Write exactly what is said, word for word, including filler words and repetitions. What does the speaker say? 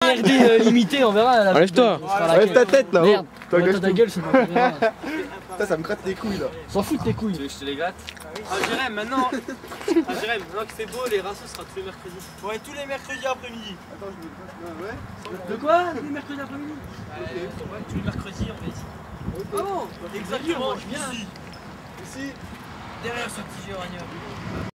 R D euh, limité, on verra. Enlève-toi. Enlève ta tête là. Merde. Toi, Ouais, ta gueule, c'est pas bien. Ça, ça me gratte les couilles là. S'en fout de tes couilles. Tu veux que je te les gratte? Ah Jérém, maintenant Ah Jérém, maintenant qu'il fait beau, les rinceaux sera tous les mercredis. Ouais, tous les mercredis après-midi. Attends, je me. Ouais. De quoi? Tous les mercredis après-midi? Ouais, tous les mercredis on va ici. Ah bon? Exactement, Moi je viens. ici. Ici. Derrière ce petit géranium.